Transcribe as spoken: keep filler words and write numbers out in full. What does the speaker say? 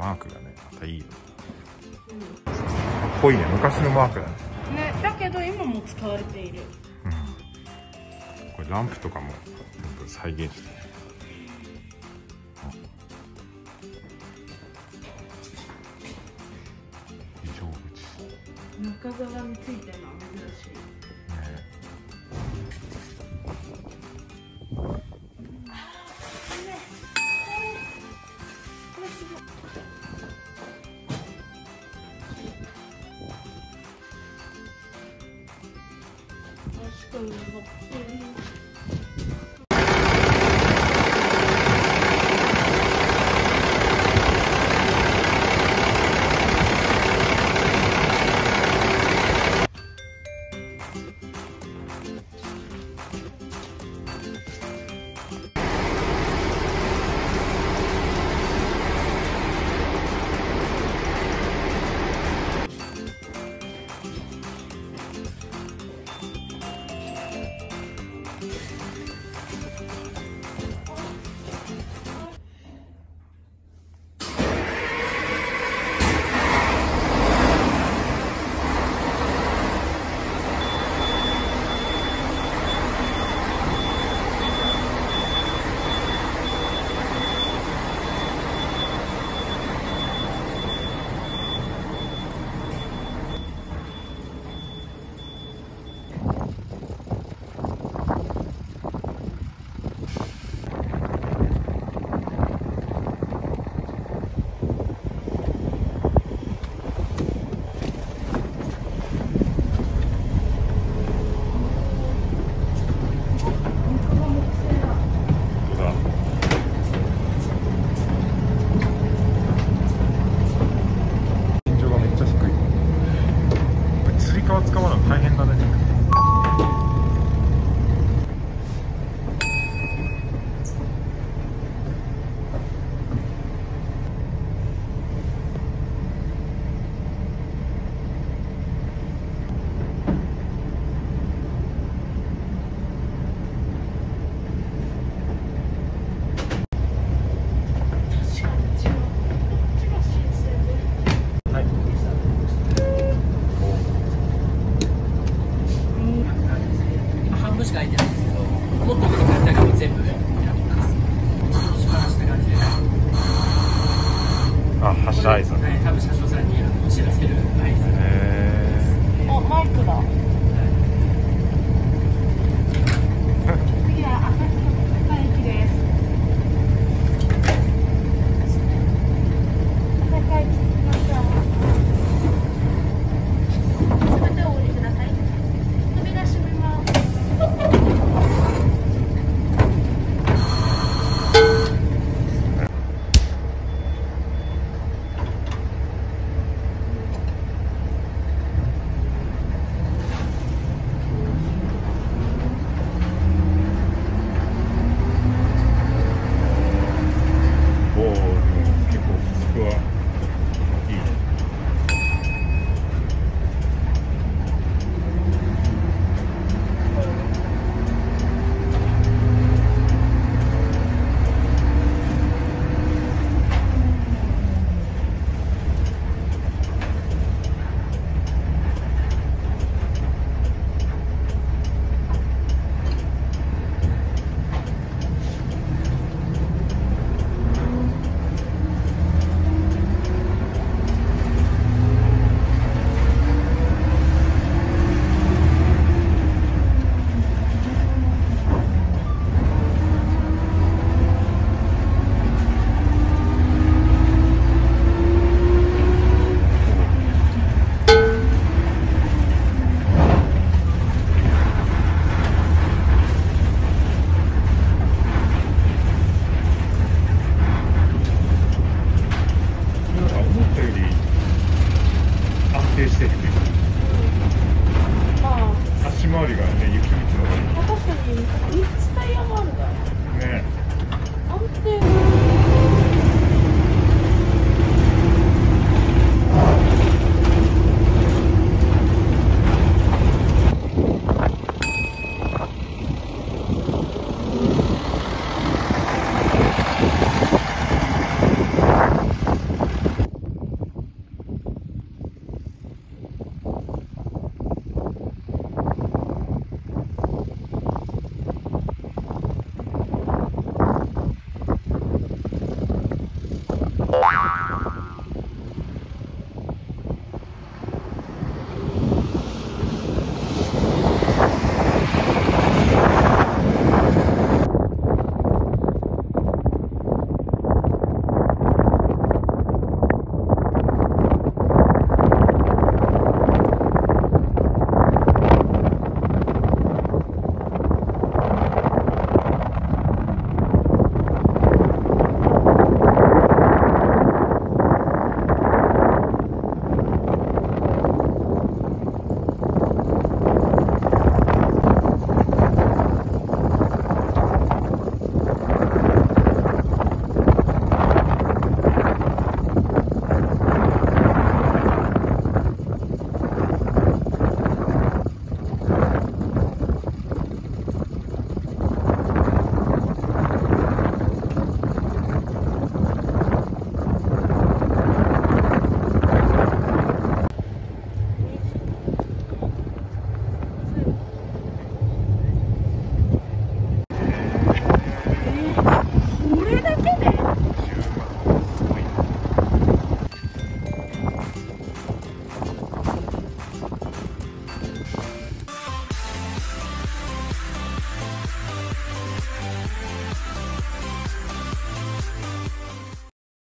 マークがねまたいいよ、うん、かっこいいね。昔のマークだね。 ね、だけど今も使われている。 うん、これランプとかも全部再現して、非常口中側についてるのは珍しい。確かに使うの大変だね。 しか空いてないんですけど、もっと見てくれたら全部選びます。素晴らしい感じで。 あ、発射合図。 はい、多分車掌さんにあの知らせる合図。 へー。お、マイクだ。次は旭川駅です。旭川駅着きました。すべてお降りください。扉閉めます。 安定してるね。